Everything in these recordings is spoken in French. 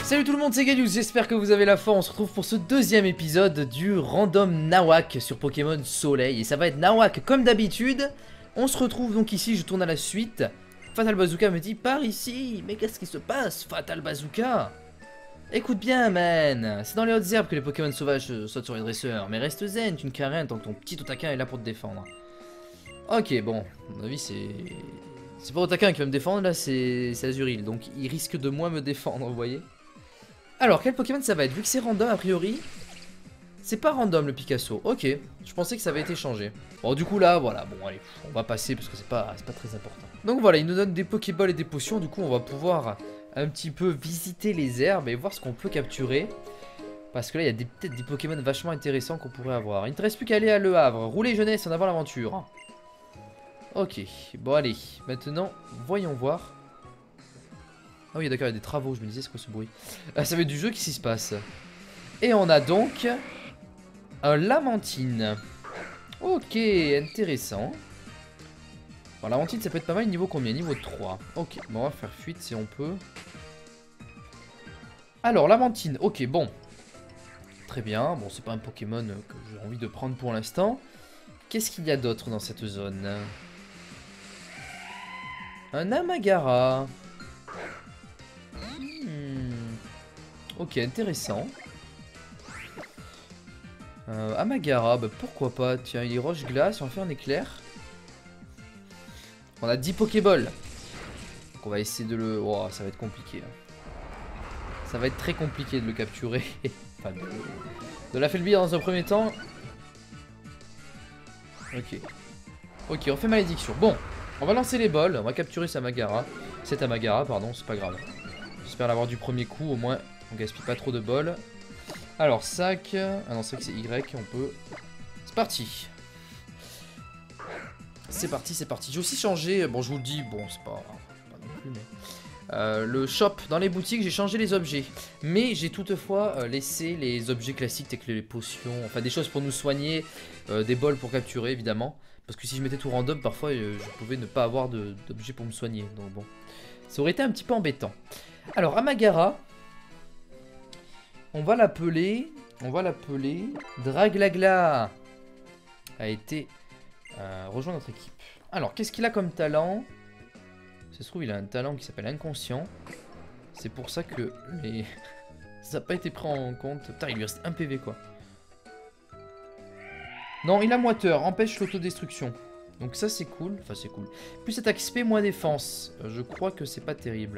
Salut tout le monde, c'est Galius, j'espère que vous avez la forme. On se retrouve pour ce deuxième épisode du Random Nawak sur Pokémon Soleil. Et ça va être Nawak comme d'habitude. On se retrouve donc ici, je tourne à la suite. Fatal Bazooka me dit par ici. Mais qu'est-ce qui se passe, Fatal Bazooka? Écoute bien, man. C'est dans les hautes herbes que les Pokémon sauvages sautent sur les dresseurs. Mais reste zen, tu ne crains rien tant que ton petit Otakin est là pour te défendre. Ok, bon, à mon avis c'est pas Otakin qui va me défendre, là c'est Azuril. Donc il risque de moins me défendre, vous voyez. Alors, quel Pokémon ça va être? Vu que c'est random, a priori, c'est pas random le Picasso. Ok, je pensais que ça avait été changé. Bon, du coup, là, voilà. Bon, allez, on va passer parce que c'est pas très important. Donc voilà, il nous donne des Pokéballs et des potions. Du coup, on va pouvoir un petit peu visiter les herbes et voir ce qu'on peut capturer. Parce que là, il y a peut-être des Pokémon vachement intéressants qu'on pourrait avoir. Il ne te reste plus qu'à aller à Le Havre. Rouler jeunesse en avant l'aventure. Ok, bon, allez. Maintenant, voyons voir. Ah oui d'accord, il y a des travaux, je me disais c'est quoi ce bruit. Ça va être du jeu, qu'est-ce qui se passe? Et on a donc un Lamantine. Ok, intéressant. Bon, Lamantine ça peut être pas mal, niveau combien? Niveau 3. Ok, bon on va faire fuite si on peut. Alors Lamantine, ok bon. Très bien, bon c'est pas un Pokémon que j'ai envie de prendre pour l'instant. Qu'est-ce qu'il y a d'autre dans cette zone? Un Amagara. Ok, intéressant. Amagara, bah pourquoi pas. Tiens, il est roche-glace, on fait un éclair. On a 10 Pokéballs. Donc on va essayer de le... Oh, ça va être compliqué. Ça va être très compliqué de le capturer. Enfin, de l'affaiblir dans un premier temps. Ok. Ok, on fait malédiction. Bon, on va lancer les balles. On va capturer cet Amagara, pardon, c'est pas grave. J'espère l'avoir du premier coup, au moins on gaspille pas trop de bol. Alors sac, ah non c'est que c'est Y, on peut... C'est parti. C'est parti, c'est parti. J'ai aussi changé, bon je vous le dis, bon c'est pas non plus mais... le shop dans les boutiques, j'ai changé les objets. Mais j'ai toutefois laissé les objets classiques tels que les potions, enfin des choses pour nous soigner, des bols pour capturer évidemment. Parce que si je mettais tout random, parfois je pouvais ne pas avoir d'objets pour me soigner. Donc bon, ça aurait été un petit peu embêtant. Alors Amagara, on va l'appeler Draglagla. A été rejoint notre équipe. Alors qu'est-ce qu'il a comme talent? Ça se trouve il a un talent qui s'appelle inconscient. C'est pour ça que les... ça n'a pas été pris en compte. Putain il lui reste un PV quoi. Non il a moiteur, empêche l'autodestruction. Donc ça c'est cool, enfin c'est cool. Plus attaque XP, moins défense. Je crois que c'est pas terrible.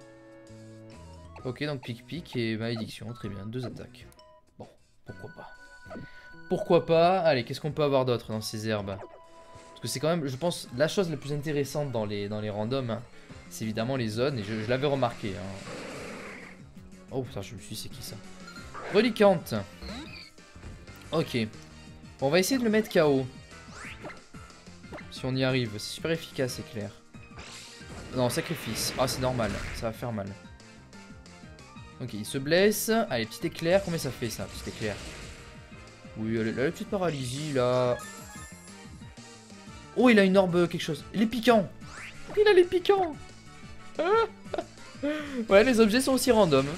Ok, donc pic-pic et malédiction, très bien, 2 attaques. Bon, pourquoi pas. Pourquoi pas. Allez, qu'est-ce qu'on peut avoir d'autre dans ces herbes? Parce que c'est quand même, je pense, la chose la plus intéressante dans les randoms, hein, c'est évidemment les zones, et je l'avais remarqué. Hein. Oh putain, je me suis dit, c'est qui ça? Reliquante. Ok. Bon, on va essayer de le mettre KO. Si on y arrive, c'est super efficace, c'est clair. Non, sacrifice. Ah, c'est normal, ça va faire mal. Ok, il se blesse. Allez, petit éclair. Combien ça fait ça, petit éclair? Oui, la petite paralysie là. Oh, il a une orbe quelque chose. Il est piquant. Il a les piquants. Ouais, les objets sont aussi random.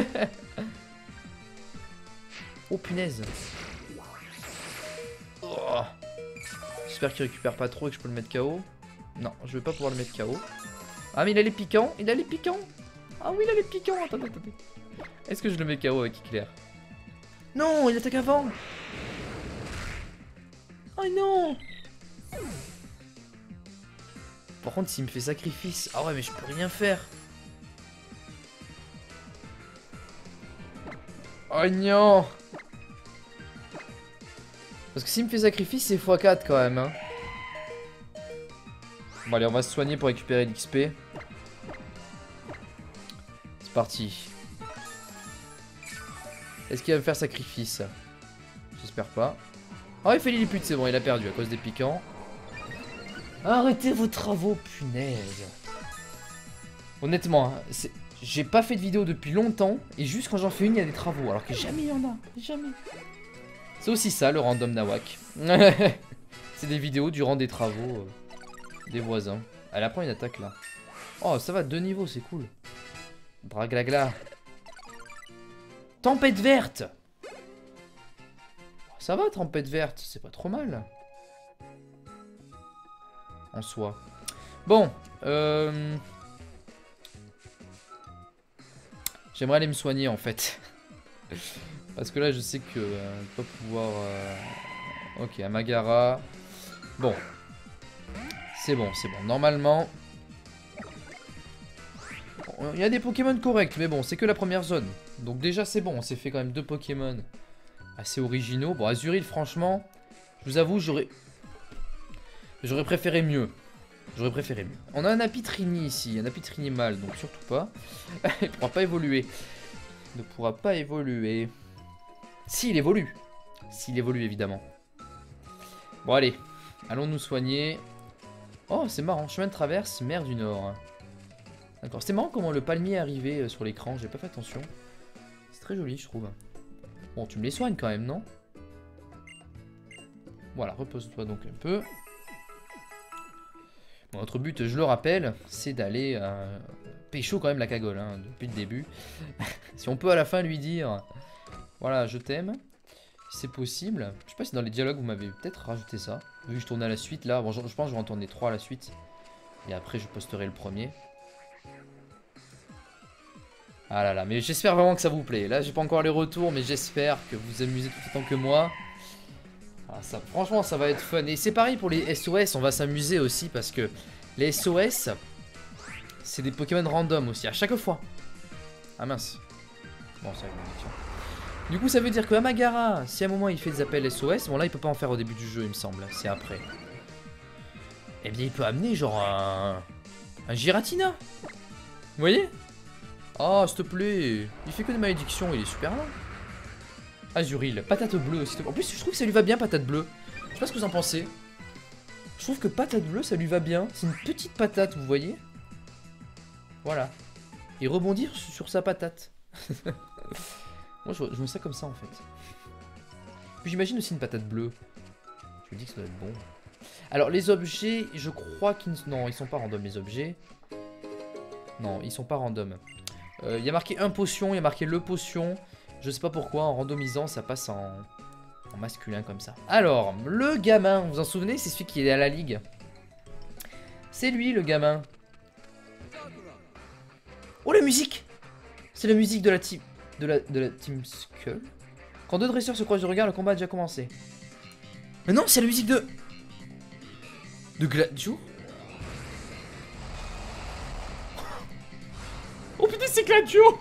Oh, punaise. Oh. J'espère qu'il récupère pas trop et que je peux le mettre KO. Non, je vais pas pouvoir le mettre KO. Ah, mais il a les piquants. Il a les piquants. Ah oui, il a les piquants. Attendez, attendez. Est-ce que je le mets KO avec éclair? Non, il attaque avant. Oh non. Par contre, s'il me fait sacrifice... Ah ouais, mais je peux rien faire. Oh non. Parce que s'il me fait sacrifice, c'est x4 quand même. Hein. Bon allez, on va se soigner pour récupérer l'XP. C'est parti. Est-ce qu'il va me faire sacrifice? J'espère pas. Oh, il fait l'illiput, c'est bon, il a perdu à cause des piquants. Arrêtez vos travaux, punaise. Honnêtement, hein, j'ai pas fait de vidéo depuis longtemps. Et juste quand j'en fais une, il y a des travaux. Alors que jamais il y en a. Jamais. C'est aussi ça, le random Nawak. C'est des vidéos durant des travaux des voisins. Elle apprend une attaque là. Oh, ça va, 2 niveaux, c'est cool. Draglagla. Tempête verte. Ça va, tempête verte, c'est pas trop mal. En soi. Bon, j'aimerais aller me soigner en fait. Parce que là je sais que je vais pas pouvoir... Ok, Amagara. Bon. C'est bon, c'est bon. Normalement... Il y a des Pokémon corrects, mais bon, c'est que la première zone. Donc déjà c'est bon, on s'est fait quand même 2 Pokémon assez originaux. Bon, Azuril, franchement, je vous avoue, j'aurais préféré mieux. J'aurais préféré mieux. On a un Apitrini ici, un Apitrini mâle, donc surtout pas. Il ne pourra pas évoluer. Il ne pourra pas évoluer. S'il évolue. S'il évolue, évidemment. Bon, allez. Allons nous soigner. Oh, c'est marrant. Chemin de traverse, mer du Nord. D'accord. C'était marrant comment le palmier est arrivé sur l'écran. J'ai pas fait attention. C'est très joli, je trouve. Bon, tu me les soignes quand même, non? Voilà, repose-toi donc un peu. Bon, notre but, je le rappelle, c'est d'aller pécho quand même la cagole, hein, depuis le début. Si on peut à la fin lui dire, voilà, je t'aime, si c'est possible. Je sais pas si dans les dialogues vous m'avez peut-être rajouté ça. Vu que je tournais à la suite là, bon, je pense que je vais en tourner 3 à la suite. Et après je posterai le premier. Ah là là, mais j'espère vraiment que ça vous plaît. Là j'ai pas encore les retours, mais j'espère que vous vous amusez tout autant que moi. Ah, ça, franchement ça va être fun. Et c'est pareil pour les SOS, on va s'amuser aussi parce que les SOS, c'est des Pokémon random aussi, à chaque fois. Ah mince. Bon, ça va être du coup ça veut dire que Amagara, si à un moment il fait des appels SOS, bon là il peut pas en faire au début du jeu il me semble, c'est après. Eh bien il peut amener genre un Giratina. Vous voyez? Oh s'il te plaît, il fait que des malédictions, il est super là. Azuril, patate bleue aussi. En plus je trouve que ça lui va bien patate bleue. Je sais pas ce que vous en pensez. Je trouve que patate bleue ça lui va bien. C'est une petite patate, vous voyez. Voilà. Et rebondir sur sa patate. Moi je vois ça comme ça en fait. Puis j'imagine aussi une patate bleue. Je me dis que ça doit être bon. Alors les objets, je crois qu'ils... Non, ils sont pas random les objets. Non, ils sont pas random. Il y a marqué un potion, il y a marqué le potion. Je sais pas pourquoi, en randomisant, ça passe en masculin comme ça. Alors, le gamin, vous vous en souvenez? C'est celui qui est à la ligue. C'est lui, le gamin. Oh, la musique! C'est la musique de la team... De la team Skull. Quand 2 dresseurs se croisent du regard, le combat a déjà commencé. Mais non, c'est la musique de... Gladio? Oh putain, c'est Gladio!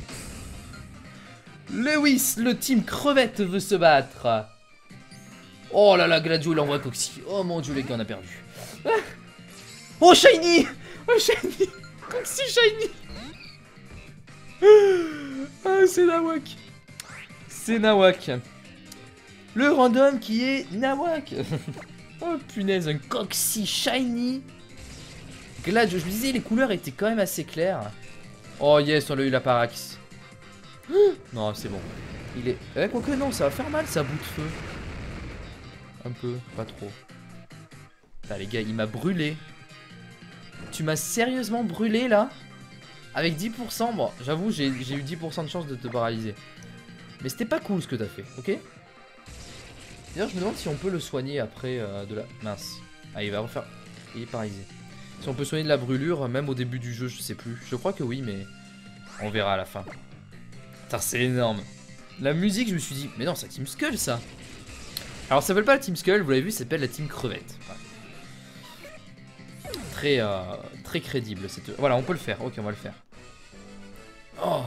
Lewis, le team crevette veut se battre. Oh là là, Gladio, il envoie Coxy. Oh mon dieu, les gars, on a perdu. Ah. Oh, Shiny! Oh, Shiny! Coxy, Shiny! Ah, c'est Nawak. C'est Nawak. Le random qui est Nawak. Oh punaise, un Coxy Shiny. Gladio, je me disais, les couleurs étaient quand même assez claires. Oh yes, on a eu la Parax. Non, c'est bon. Il est... quoique non, ça va faire mal, ça bout de feu. Un peu, pas trop. Putain, les gars, il m'a brûlé. Tu m'as sérieusement brûlé, là? Avec 10%, bon, j'avoue, j'ai eu 10% de chance de te paralyser. Mais c'était pas cool ce que t'as fait, ok? D'ailleurs, je me demande si on peut le soigner après de la... Mince. Ah, il va refaire... Il est paralysé. Si on peut soigner de la brûlure, même au début du jeu, je sais plus. Je crois que oui, mais on verra à la fin. Putain, c'est énorme. La musique, je me suis dit, mais non, c'est la Team Skull, ça. Alors, ça s'appelle pas la Team Skull, vous l'avez vu, ça s'appelle la Team Crevette. Voilà. Très crédible. Voilà, on peut le faire. Ok, on va le faire. Oh.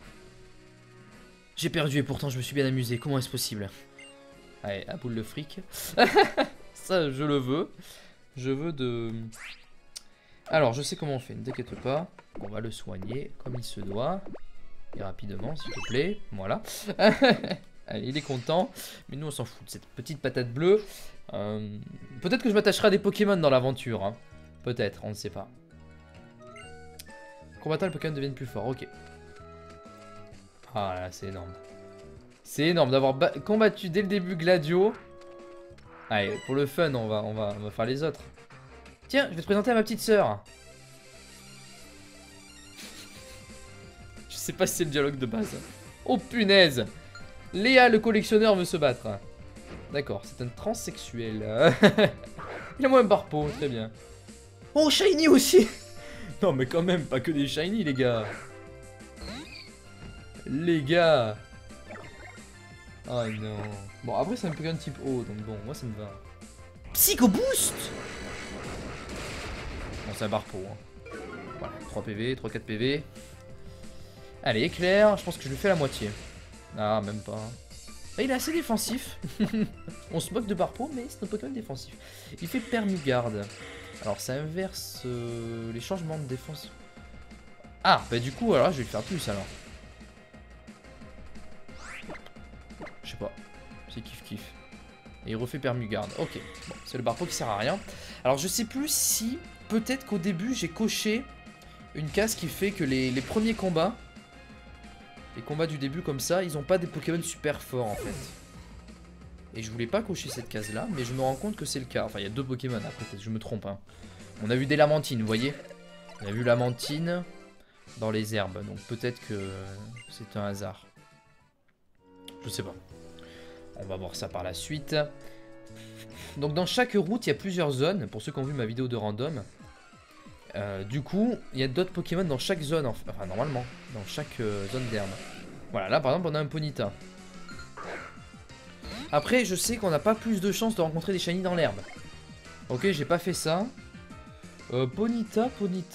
J'ai perdu et pourtant, je me suis bien amusé. Comment est-ce possible? Allez, à boule de fric. Ça, je le veux. Je veux de... Alors, je sais comment on fait, ne t'inquiète pas. On va le soigner comme il se doit. Et rapidement, s'il te plaît. Voilà. Allez, il est content. Mais nous, on s'en fout de cette petite patate bleue. Peut-être que je m'attacherai à des Pokémon dans l'aventure. Hein. Peut-être, on ne sait pas. Combattant, les Pokémon deviennent plus forts. Ok. Ah là, c'est énorme. C'est énorme d'avoir combattu dès le début Gladio. Allez, pour le fun, on va faire les autres. Tiens, je vais te présenter à ma petite sœur. Je sais pas si c'est le dialogue de base. Oh punaise. Léa, le collectionneur, veut se battre. D'accord, c'est un transsexuel. Il a moins un barpeau, très bien. Oh, shiny aussi. Non, mais quand même, pas que des shiny, les gars. Les gars. Oh non. Bon, après, c'est un Pokémon type eau, donc bon, moi, ça me va. Psycho Boost. Bon, c'est un barpeau. Hein. Voilà, 3 PV, 3-4 PV. Allez, éclair, je pense que je lui fais la moitié. Ah, même pas. Ah, il est assez défensif. On se moque de Barpo, mais c'est un Pokémon défensif. Il fait Permugarde. Alors, ça inverse les changements de défense. Ah, bah du coup, alors je vais le faire plus alors. Je sais pas. C'est kiff. Et il refait Permugarde. Ok, bon, c'est le Barpo qui sert à rien. Alors, je sais plus si, peut-être qu'au début, j'ai coché une case qui fait que les premiers combats. Les combats du début comme ça, ils ont pas des Pokémon super forts en fait. Et je voulais pas cocher cette case là, mais je me rends compte que c'est le cas. Enfin, il y a 2 Pokémon après, peut-être je me trompe. Hein. On a vu des Lamantines, vous voyez. On a vu Lamantine dans les herbes, donc peut-être que c'est un hasard. Je sais pas. On va voir ça par la suite. Donc dans chaque route, il y a plusieurs zones, pour ceux qui ont vu ma vidéo de random. Du coup, il y a d'autres Pokémon dans chaque zone, enfin normalement, dans chaque zone d'herbe. Voilà, là par exemple on a un Ponyta. Après, je sais qu'on n'a pas plus de chances de rencontrer des shiny dans l'herbe. Ok, j'ai pas fait ça. Ponyta.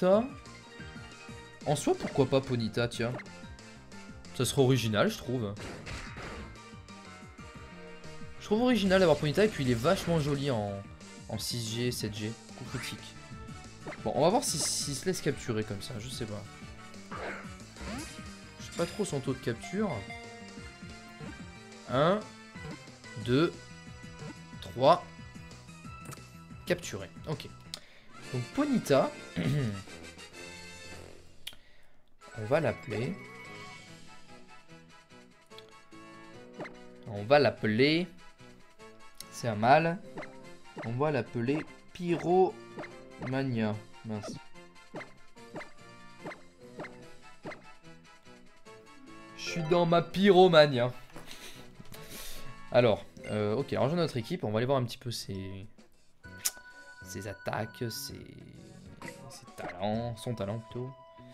En soi, pourquoi pas Ponyta, tiens. Ça serait original, je trouve. Je trouve original d'avoir Ponyta et puis il est vachement joli en 6G, 7G. Coup critique. Bon, on va voir s'il se laisse capturer comme ça, je sais pas. Je sais pas trop son taux de capture. 1, 2, 3. Capturé, ok. Donc Ponyta. On va l'appeler. C'est un mâle. On va l'appeler Pyromania. Mince. Je suis dans ma Pyromania. Alors, ok, alors j'ai notre équipe. On va aller voir un petit peu ses attaques, ses talents, son talent plutôt.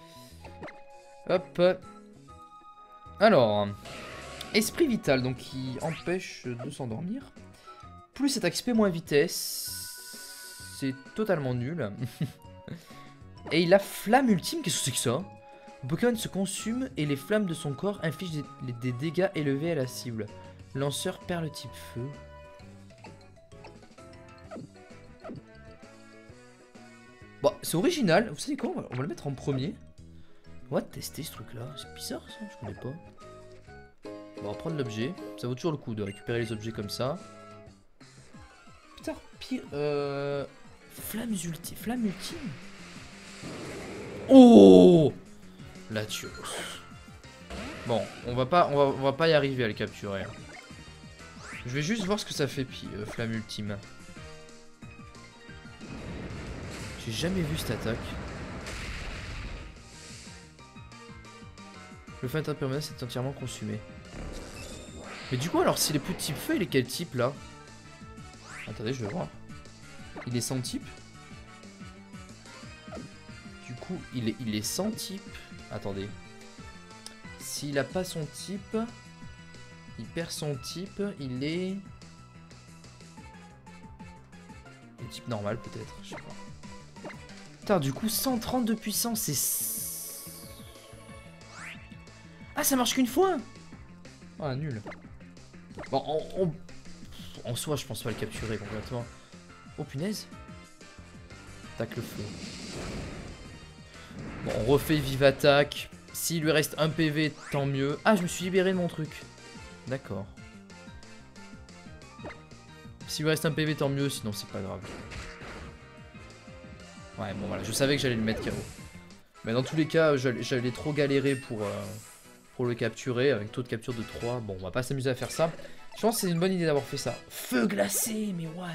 Hop. Alors, esprit vital, donc qui empêche de s'endormir. Plus attaque XP, moins vitesse. C'est totalement nul. Et il a flamme ultime, qu'est-ce que c'est que ça? Le Pokémon se consume et les flammes de son corps infligent des dégâts élevés à la cible. Lanceur perle type feu. Bon, c'est original. Vous savez quoi, on va le mettre en premier. On va tester ce truc là. C'est bizarre ça, je connais pas. On va reprendre l'objet. Ça vaut toujours le coup de récupérer les objets comme ça. Putain, pire. Flamme ultime. Oh, Latios. Bon, on va pas y arriver à le capturer. Je vais juste voir ce que ça fait, flamme ultime. J'ai jamais vu cette attaque. Le feu interpermanent est entièrement consumé. Mais du coup, alors, s'il est plus de type feu, il est quel type là? Attendez, je vais voir. Il est sans type. Du coup, il est sans type. Attendez. S'il a pas son type, il perd son type, il est... Le type normal peut-être, je sais pas. Putain, du coup, 130 de puissance, c'est... Ah, ça marche qu'une fois. Ah, nul. Bon, en soi, je pense pas le capturer complètement. Oh, punaise. Tac le feu. Bon, on refait vive attaque. S'il lui reste un PV, tant mieux. Ah, je me suis libéré de mon truc. D'accord. S'il lui reste un PV, tant mieux, sinon c'est pas grave. Ouais, bon voilà, je savais que j'allais le mettre KO. Mais dans tous les cas, j'allais trop galérer pour le capturer, avec taux de capture de 3. Bon, on va pas s'amuser à faire ça. Je pense que c'est une bonne idée d'avoir fait ça. Feu glacé, mais what?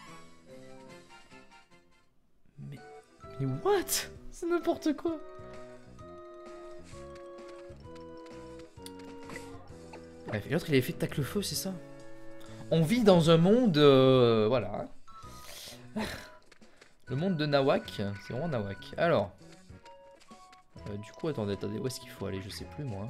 Mais what? C'est n'importe quoi. Bref, et l'autre il avait fait tac le feu, c'est ça? On vit dans un monde... voilà. Le monde de Nawak, c'est vraiment Nawak. Alors... du coup, attendez, où est-ce qu'il faut aller? Je sais plus, moi.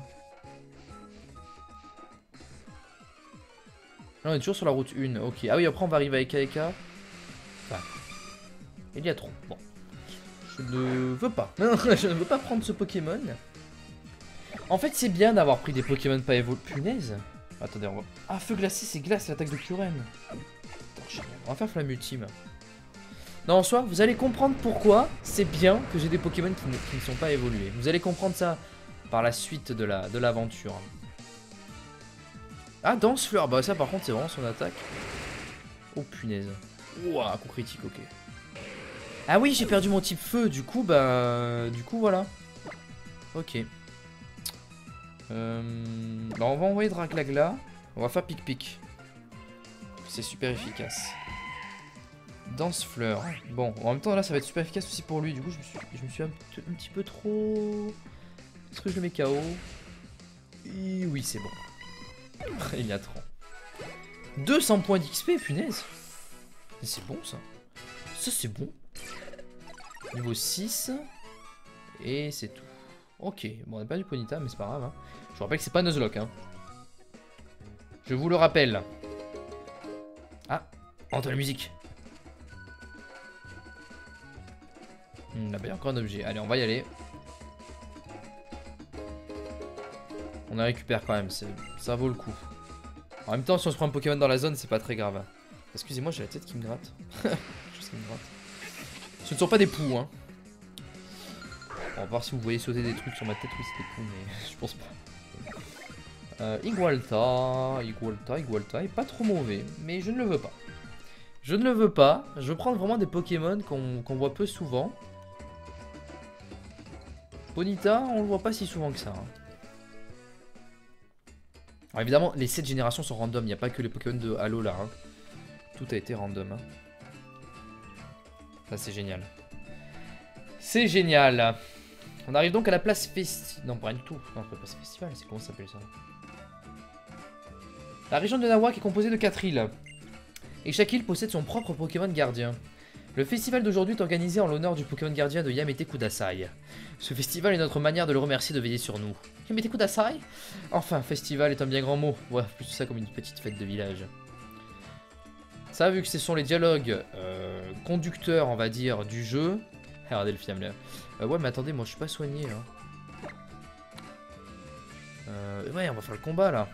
Non, on est toujours sur la route 1, ok. Ah oui, après on va arriver avec Aeka. Enfin... Il y a trop, bon. Je ne veux pas. Je ne veux pas prendre ce Pokémon. En fait, c'est bien d'avoir pris des Pokémon pas évolués. Punaise. Attendez, on va... Ah, feu glacé, c'est glace, l'attaque de Kyurem. On va faire flamme ultime. Non, en soi, vous allez comprendre pourquoi c'est bien que j'ai des Pokémon qui ne sont pas évolués. Vous allez comprendre ça par la suite de l'aventure. Ah, danse fleur. Bah, ça, par contre, c'est vraiment son attaque. Oh, punaise. Ouah, coup critique, ok. Ah oui, j'ai perdu mon type feu. Du coup, bah... Du coup, voilà. Ok. Bah, on va envoyer Draglagla. On va faire pic-pic. C'est super efficace. Danse fleur. Bon, en même temps là ça va être super efficace aussi pour lui. Du coup je me suis un petit peu trop... Est-ce que je le mets KO? Et oui c'est bon. Il y a 30. 200 points d'XP, punaise. C'est bon ça. Ça c'est bon. Niveau 6. Et c'est tout. Ok, bon on n'a pas du Ponyta mais c'est pas grave hein. Je vous rappelle que c'est pas Nuzlocke hein. Je vous le rappelle. Ah, entend la musique. Là-bas, il y a encore un objet. Allez, on va y aller. On la récupère quand même, ça vaut le coup. En même temps, si on se prend un Pokémon dans la zone, c'est pas très grave. Excusez-moi, j'ai la tête qui me gratte. Chose qui me gratte. Ce ne sont pas des poux, hein. On va voir si vous voyez sauter des trucs sur ma tête. Oui, c'est des poux, mais je pense pas. Igualta est pas trop mauvais, mais je ne le veux pas. Je ne le veux pas. Je veux prendre vraiment des Pokémon qu'on voit peu souvent. Ponyta, on le voit pas si souvent que ça. Hein. Alors évidemment, les 7 générations sont random. Il n'y a pas que les Pokémon de Halo là. Hein. Tout a été random. Hein. Ça, c'est génial. C'est génial. On arrive donc à la place festival. Non, pas du tout. Non, c'est pas place festival. C'est comment ça s'appelle ça? La région de Nawak est composée de 4 îles. Et chaque île possède son propre Pokémon gardien. Le festival d'aujourd'hui est organisé en l'honneur du Pokémon gardien de Yamete Kudasai. Ce festival est notre manière de le remercier de veiller sur nous. Yamete Kudasai? Enfin, festival est un bien grand mot. Ouais, plus ça comme une petite fête de village. Ça, vu que ce sont les dialogues conducteurs, on va dire, du jeu. Regardez le fiamme là. Ouais, mais attendez, moi je suis pas soigné. Hein. Ouais, on va faire le combat là.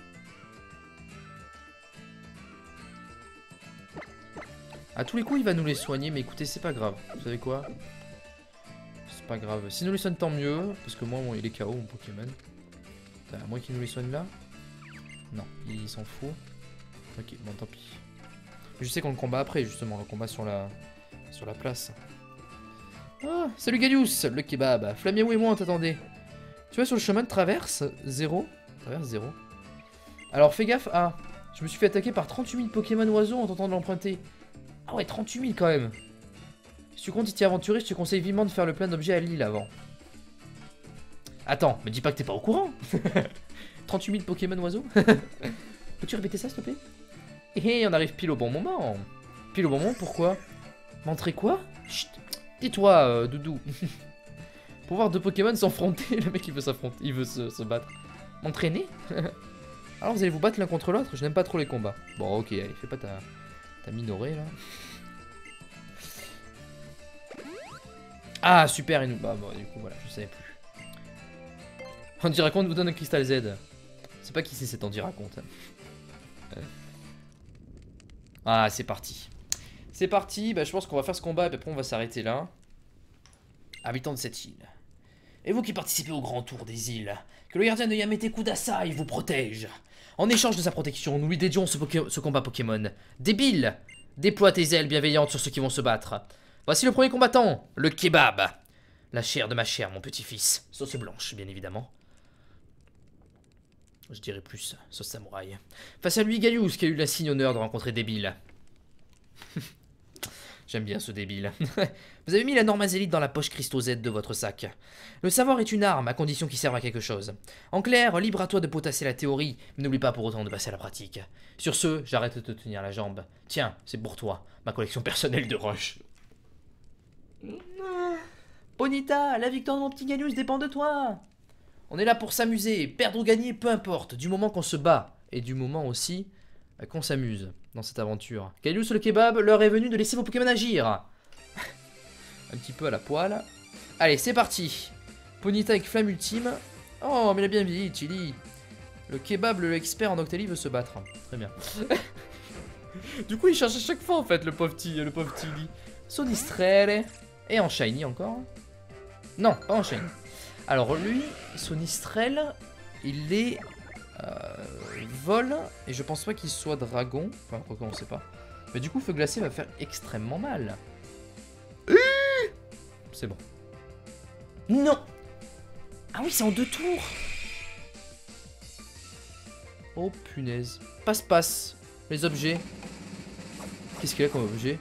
A tous les coups, il va nous les soigner, mais écoutez, c'est pas grave. Vous savez quoi? C'est pas grave. S'il nous les soigne, tant mieux. Parce que moi, bon, il est KO, mon Pokémon. À moins qu'il nous les soigne là. Non, il s'en fout. Ok, bon, tant pis. Je sais qu'on le combat après, justement. Le combat sur la place. Ah, salut Galius, le kebab. Flamio et moi, on t'attendait. Tu vois, sur le chemin de traverse, 0. Traverse 0. Alors, fais gaffe. Ah, je me suis fait attaquer par 38 000 Pokémon oiseaux en tentant de l'emprunter. Ah ouais, 38 000 quand même. Si tu comptes t'y aventurer, je te conseille vivement de faire le plein d'objets à l'île avant. Attends, me dis pas que t'es pas au courant. 38 000 Pokémon oiseaux. Peux-tu répéter ça, s'il te plaît? Et on arrive pile au bon moment. Pile au bon moment, pourquoi? Montrer quoi? Chut, tais-toi, Doudou. Pour voir deux Pokémon s'affronter, le mec il veut s'affronter, il veut se battre. M'entraîner? Alors vous allez vous battre l'un contre l'autre? Je n'aime pas trop les combats. Bon, ok, allez, fais pas ta minorée là. Ah super, et nous... Bah bon, du coup voilà, je savais plus. Anti-raconte vous donne un cristal Z. C'est pas qui c'est cet anti-raconte. Ah c'est parti. C'est parti, bah je pense qu'on va faire ce combat et puis après on va s'arrêter là. Habitants de cette île. Et vous qui participez au grand tour des îles, que le gardien de Yamete Kudasai vous protège. En échange de sa protection, nous lui dédions ce combat Pokémon. Débile! Déploie tes ailes bienveillantes sur ceux qui vont se battre. Voici le premier combattant, le kebab. La chair de ma chair, mon petit-fils. Sauce blanche, bien évidemment. Je dirais plus, sauce samouraï. Face à lui, Galius, qui a eu la signe honneur de rencontrer Débile. J'aime bien ce débile. Vous avez mis la norme Azélite dans la poche Christo Z de votre sac. Le savoir est une arme, à condition qu'il serve à quelque chose. En clair, libre à toi de potasser la théorie, mais n'oublie pas pour autant de passer à la pratique. Sur ce, j'arrête de te tenir la jambe. Tiens, c'est pour toi, ma collection personnelle de roches. Bonita, la victoire de mon petit Galius dépend de toi. On est là pour s'amuser, perdre ou gagner, peu importe, du moment qu'on se bat, et du moment aussi qu'on s'amuse dans cette aventure. Galius le kebab, l'heure est venue de laisser vos Pokémon agir. Un petit peu à la poêle. Allez, c'est parti. Ponyta avec flamme ultime. Oh, mais il a bien vieilli, Chili. Le kebab, le expert en Octali, veut se battre. Très bien. Du coup, il cherche à chaque fois, en fait, le pauvre Chili. Sonistrelle. Et en shiny encore. Non, pas en shiny. Alors lui, Sonistrelle, il est vol. Et je pense pas qu'il soit dragon. Enfin, quoi qu'on sait pas. Mais du coup, feu glacé va faire extrêmement mal. C'est bon. Non. Ah oui, c'est en 2 tours. Oh punaise. Passe-passe. Les objets. Qu'est-ce qu'il y a comme objet?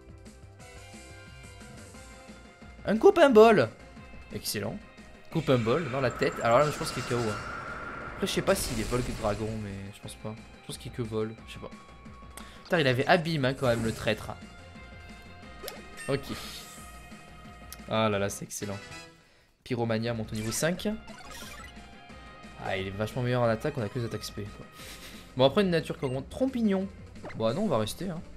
Un copain bol. Excellent. Copain bol dans la tête. Alors là, je pense qu'il est KO. Hein. Après, je sais pas s'il est vol que dragon, mais je pense pas. Je pense qu'il est que vol. Je sais pas. Putain, il avait abîme hein, quand même, le traître. Ok. Ah là là, c'est excellent. Pyromania monte au niveau 5. Ah, il est vachement meilleur en attaque, on a que les attaques SP. Quoi. Bon, après, une nature qui augmente. Trompignon. Bon, non, on va rester. Hein.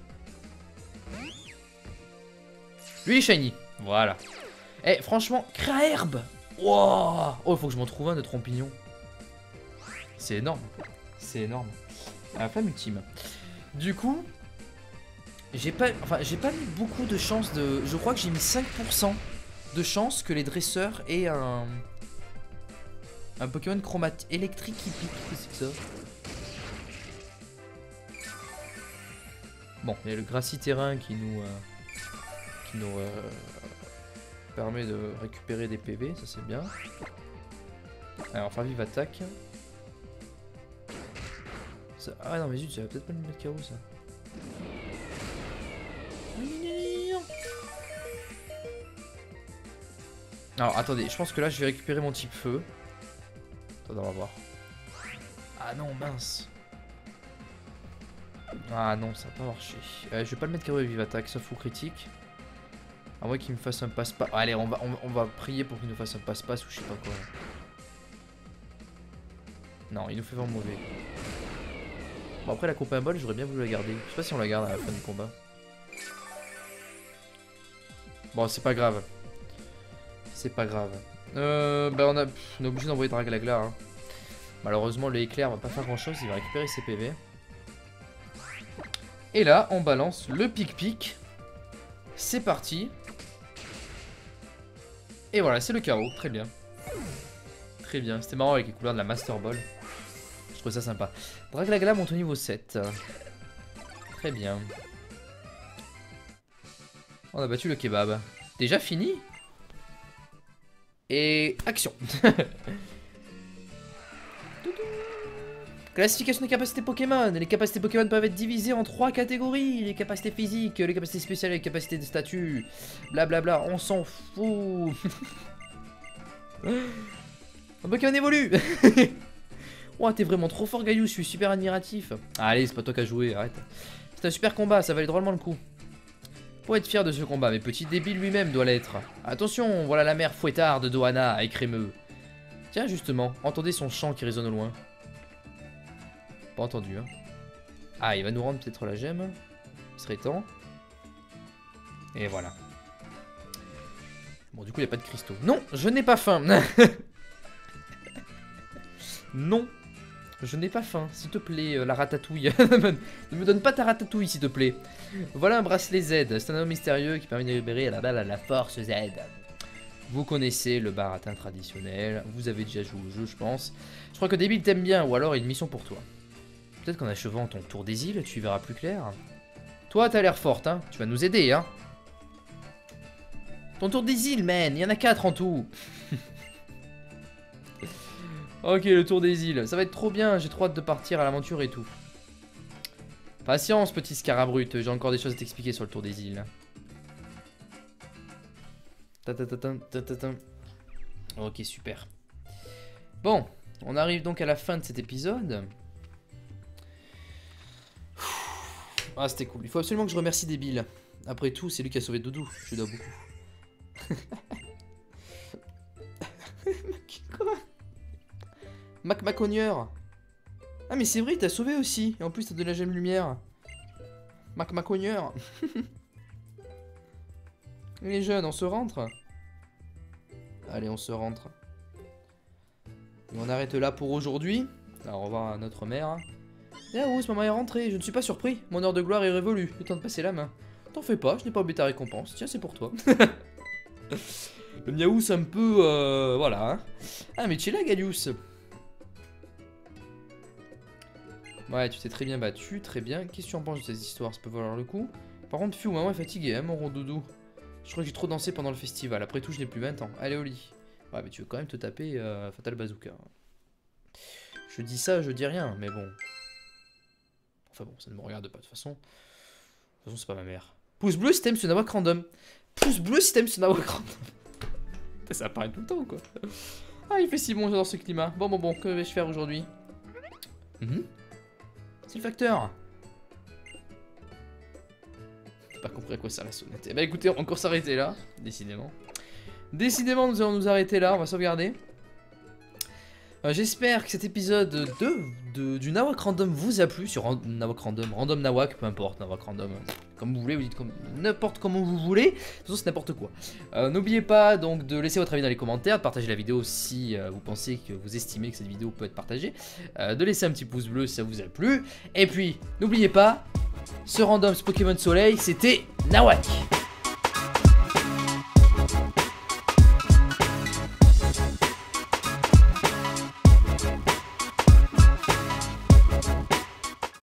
Lui, il est shiny. Voilà. Eh, franchement, Craherbe. Wow. Oh, il faut que je m'en trouve un de Trompignon. C'est énorme. C'est énorme. La flamme ultime. Du coup, j'ai pas mis beaucoup de chance de... Je crois que j'ai mis 5% de chance que les dresseurs aient un Pokémon chromatique électrique qui pique. Qu'est-ce que c'est ça? Bon, il y a le Gracie Terrain qui nous permet de récupérer des PV, ça c'est bien. Alors, faire vive attaque. Ça... Ah non mais zut, ça va peut-être pas me mettre KO ça. Alors attendez, je pense que là je vais récupérer mon type feu. Attendez, on va voir. Ah non, mince. Ah non, ça va pas marcher. Je vais pas le mettre KO avec vive attaque, sauf au critique. À moins qu'il me fasse un passe-passe. Allez, on va prier pour qu'il nous fasse un passe-passe ou je sais pas quoi. Non, il nous fait vraiment mauvais. Bon, après la copain bol, j'aurais bien voulu la garder. Je sais pas si on la garde à la fin du combat. Bon, c'est pas grave. C'est pas grave. Bah on est obligé d'envoyer Dragalagla. Hein. Malheureusement, le éclair va pas faire grand chose. Il va récupérer ses PV. Et là, on balance le pic-pic. C'est parti. Et voilà, c'est le carreau. Très bien. Très bien. C'était marrant avec les couleurs de la Master Ball. Je trouve ça sympa. Dragalagla monte au niveau 7. Très bien. On a battu le kebab. Déjà fini? Et action. Classification des capacités Pokémon. Les capacités Pokémon peuvent être divisées en 3 catégories. Les capacités physiques, les capacités spéciales et les capacités de statut. Blablabla, on s'en fout. Un Pokémon évolue. Ouah, t'es vraiment trop fort, Gaillou, je suis super admiratif. Allez, c'est pas toi qui as joué, arrête. C'est un super combat, ça valait drôlement le coup. Pour être fier de ce combat, mais petit débile lui-même doit l'être. Attention, voilà la mère fouettarde de Dohana, écrémeux. Tiens, justement, entendez son chant qui résonne au loin. Pas entendu, hein. Ah, il va nous rendre peut-être la gemme. Il serait temps. Et voilà. Bon, du coup, il n'y a pas de cristaux. Non, je n'ai pas faim. Non. Je n'ai pas faim, s'il te plaît, la ratatouille. Ne me donne pas ta ratatouille, s'il te plaît. Voilà un bracelet Z. C'est un homme mystérieux qui permet de libérer la balle à la force Z. Vous connaissez le baratin traditionnel. Vous avez déjà joué au jeu, je pense. Je crois que Débile t'aime bien, ou alors il y a une mission pour toi. Peut-être qu'en achevant ton tour des îles, tu y verras plus clair. Toi, t'as l'air forte, hein. Tu vas nous aider, hein. Ton tour des îles, man. Il y en a 4 en tout. Ok, le tour des îles. Ça va être trop bien. J'ai trop hâte de partir à l'aventure et tout. Patience, petit Scarabrut, j'ai encore des choses à t'expliquer sur le tour des îles. Ok, super. Bon, on arrive donc à la fin de cet épisode. Ah, c'était cool. Il faut absolument que je remercie Débile. Après tout, c'est lui qui a sauvé Doudou. Je lui dois beaucoup. Quoi? Macogneur. Ah, mais c'est vrai, t'as sauvé aussi. Et en plus, t'as de la gemme lumière. Macogneur. Les jeunes, on se rentre? Allez, on se rentre. Et on arrête là pour aujourd'hui. Alors, au revoir à notre mère. Eh oh, maman est rentrée. Je ne suis pas surpris. Mon heure de gloire est révolue. Le temps de passer la main. T'en fais pas, je n'ai pas oublié ta récompense. Tiens, c'est pour toi. Le Miaous un peu... voilà. Hein. Ah, mais tu es là, Galius. Ouais, tu t'es très bien battu, très bien. Qu'est-ce que tu en penses de ces histoires? Ça peut valoir le coup. Par contre, Fiou, maman est fatiguée, hein, mon rondoudou. Je crois que j'ai trop dansé pendant le festival. Après tout, je n'ai plus 20 ans. Allez au lit. Ouais, mais tu veux quand même te taper Fatal Bazooka. Je dis ça, je dis rien, mais bon. Enfin bon, ça ne me regarde pas de toute façon. De toute façon, c'est pas ma mère. Pouce bleu si t'aimes ce nawak random. Pouce bleu si t'aimes ce nawak random. Ça apparaît tout le temps, quoi. Ah, il fait si bon, j'adore ce climat. Bon, que vais-je faire aujourd'hui? C'est le facteur. J'ai pas compris à quoi ça la sonnette. Eh bah écoutez, on va encore s'arrêter là, décidément. Décidément, nous allons nous arrêter là, on va sauvegarder. J'espère que cet épisode du Nawak Random vous a plu. Sur Nawak Random Nawak, peu importe, Nawak Random, comme vous voulez, vous dites comme n'importe comment vous voulez. De toute façon, c'est n'importe quoi. N'oubliez pas donc de laisser votre avis dans les commentaires, de partager la vidéo si vous pensez que vous estimez que cette vidéo peut être partagée, de laisser un petit pouce bleu si ça vous a plu. Et puis, n'oubliez pas, ce Random Pokémon Soleil, c'était Nawak.